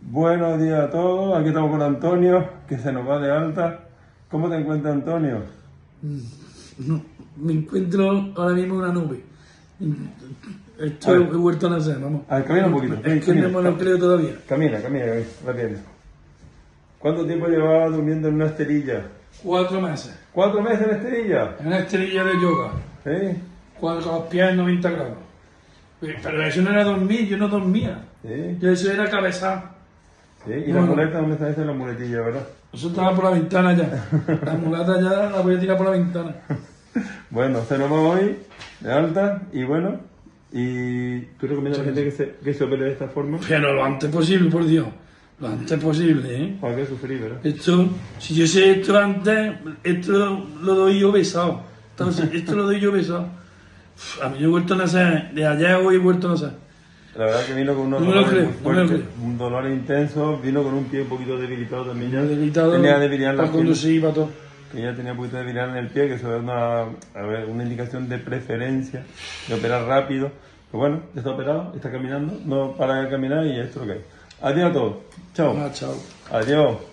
Buenos días a todos, aquí estamos con Antonio, que se nos va de alta. ¿Cómo te encuentras, Antonio? No, me encuentro ahora mismo en una nube. Esto he vuelto a nacer, vamos. A ver, camina un poquito. Es que no me lo creo todavía. Camina, la tienes. ¿Cuánto tiempo llevabas durmiendo en una esterilla? 4 meses. 4 meses en esterilla. En una esterilla de yoga. ¿Sí? Con los pies en 90 grados. Pero eso no era dormir, yo no dormía. ¿Sí? Yo eso era cabezar. ¿Sí? ¿Y la muleta dónde está? Esa es la muletilla, ¿verdad? Eso estaba por la ventana ya. La mulata ya la voy a tirar por la ventana. Bueno, se nos va hoy de alta y bueno. ¿Y tú recomiendas a la gente que se opere de esta forma? Pero lo antes posible, por Dios. Lo antes posible, ¿eh? ¿Para qué sufrir, verdad? Esto, si yo sé esto antes, esto lo doy yo besado. Entonces, esto lo doy yo besado. A mí yo he vuelto a nacer, de allá a hoy he vuelto a nacer. La verdad que vino con unos No me lo dolores creo, muy no me lo fuertes, creo. un dolor intenso, vino con un pie un poquito debilitado también ya. Debilitado Tenía debilidad en la para conducir, para todo. que ya tenía un poquito de debilidad en el pie, que eso es una indicación de preferencia, de operar rápido. Pero bueno, ya está operado, está caminando, no para de caminar y esto es lo que hay. Adiós a todos. Chao. Chao. Adiós.